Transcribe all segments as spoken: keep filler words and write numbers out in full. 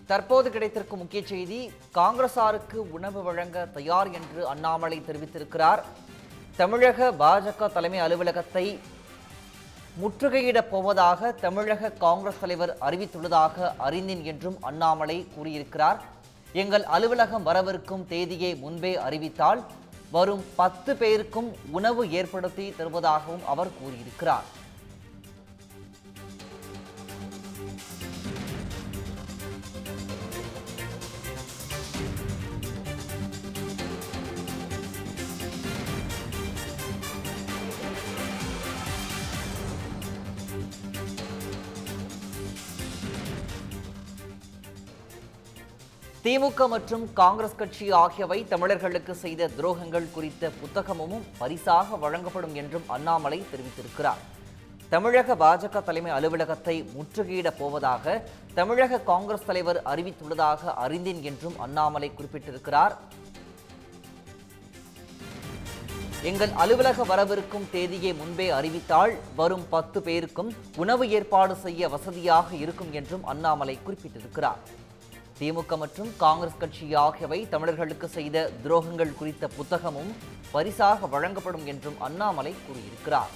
தற்போது கிடைத்திருக்கும் முக்கிய செய்தி, காங்கிரசாருக்கு உணவு வழங்க தயார் என்று அண்ணாமலை தெரிவித்திருக்கிறார். தமிழக பாஜக தலைமை அலுவலகத்தை முற்றுகையிடப் போவதாக தமிழக காங்கிரஸ் தலைவர் அறிவித்துள்ளதாக அறிந்தேன் என்றும் அண்ணாமலை கூறியிருக்கிறார். எங்கள் அலுவலகம் வரவிருக்கும் தேதியை முன்பே அறிவித்தால் வரும் பத்து பேருக்கும் உணவு ஏற்படுத்தி தருவதாகவும் அவர் கூறியிருக்கிறார். திமுக மற்றும் காங்கிரஸ் கட்சி ஆகியவை தமிழர்களுக்கு செய்த துரோகங்கள் குறித்த புத்தகமும் பரிசாக வழங்கப்படும் என்றும் அண்ணாமலை தெரிவித்திருக்கிறார். தமிழக பாஜக தலைமை அலுவலகத்தை முற்றுகையிடப் போவதாக தமிழக காங்கிரஸ் தலைவர் அறிவித்துள்ளதாக அறிந்தேன் என்றும் அண்ணாமலை குறிப்பிட்டிருக்கிறார். எங்கள் அலுவலக வரவிருக்கும் தேதியை முன்பே அறிவித்தால் வரும் பத்து பேருக்கும் உணவு ஏற்பாடு செய்ய வசதியாக இருக்கும் என்றும் அண்ணாமலை குறிப்பிட்டிருக்கிறார். திமுக மற்றும் காங்கிரஸ் கட்சி ஆகியவை தமிழர்களுக்கு செய்த துரோகங்கள் குறித்த புத்தகமும் பரிசாக வழங்கப்படும் என்றும் அண்ணாமலை கூறியிருக்கிறார்.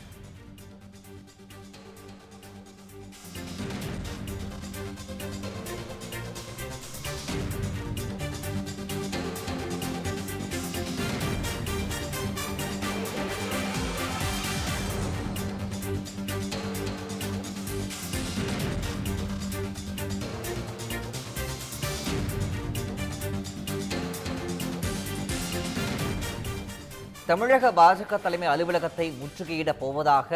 தமிழக பாஜக தலைமை அலுவலகத்தை முற்றுகையிடப் போவதாக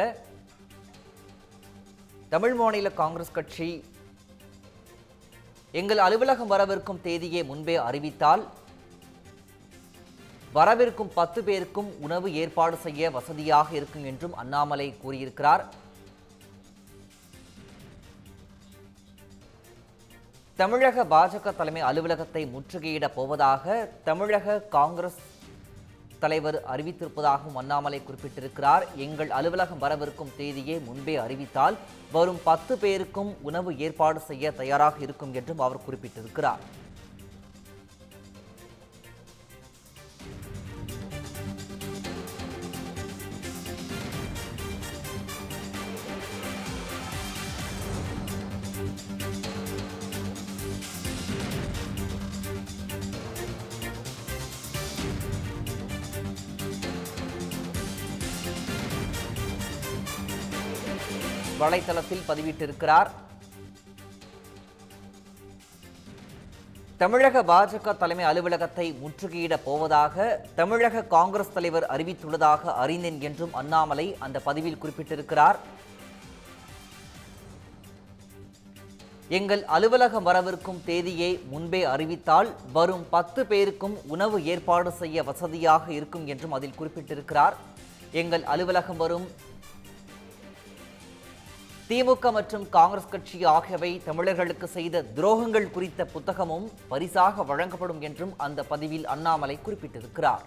தமிழ் மாநில காங்கிரஸ் கட்சி எங்கள் அலுவலகம் வரவிருக்கும் தேதியை முன்பே அறிவித்தால் வரவிருக்கும் பத்து பேருக்கும் உணவு ஏற்பாடு செய்ய வசதியாக இருக்கும் என்றும் அண்ணாமலை கூறியிருக்கிறார். தமிழக பாஜக தலைமை அலுவலகத்தை முற்றுகையிடப் போவதாக தமிழக காங்கிரஸ் தலைவர் அறிவித்திருப்பதாகவும் அண்ணாமலை குறிப்பிட்டிருக்கிறார். எங்கள் அலுவலகம் வரவிருக்கும் தேதியை முன்பே அறிவித்தால் வரும் பத்து பேருக்கும் உணவு ஏற்பாடு செய்ய தயாராக இருக்கும் என்றும் அவர் குறிப்பிட்டிருக்கிறார். வலைத்தளத்தில் பதிவிட்டிருக்கிறார். தமிழக பாஜக தலைமை அலுவலகத்தை முற்றுகையிடப் போவதாக தமிழக காங்கிரஸ் தலைவர் அறிவித்துள்ளதாக அறிந்தேன் என்றும் அண்ணாமலை அந்த பதிவில் குறிப்பிட்டிருக்கிறார். எங்கள் அலுவலகம் வரவிருக்கும் தேதியை முன்பே அறிவித்தால் வரும் பத்து பேருக்கும் உணவு ஏற்பாடு செய்ய வசதியாக இருக்கும் என்றும் அதில் குறிப்பிட்டிருக்கிறார். எங்கள் அலுவலகம் வரும் திமுக மற்றும் காங்கிரஸ் கட்சி ஆகியவை தமிழர்களுக்கு செய்த துரோகங்கள் குறித்த புத்தகமும் பரிசாக வழங்கப்படும் என்றும் அந்த பதிவில் அண்ணாமலை குறிப்பிட்டிருக்கிறார்.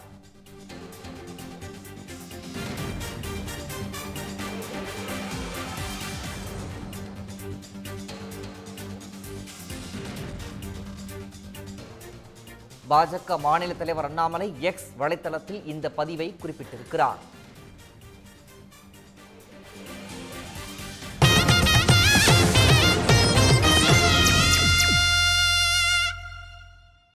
பாஜக மாநில தலைவர் அண்ணாமலை எக்ஸ் வலைத்தளத்தில் இந்த பதிவை குறிப்பிட்டிருக்கிறார்.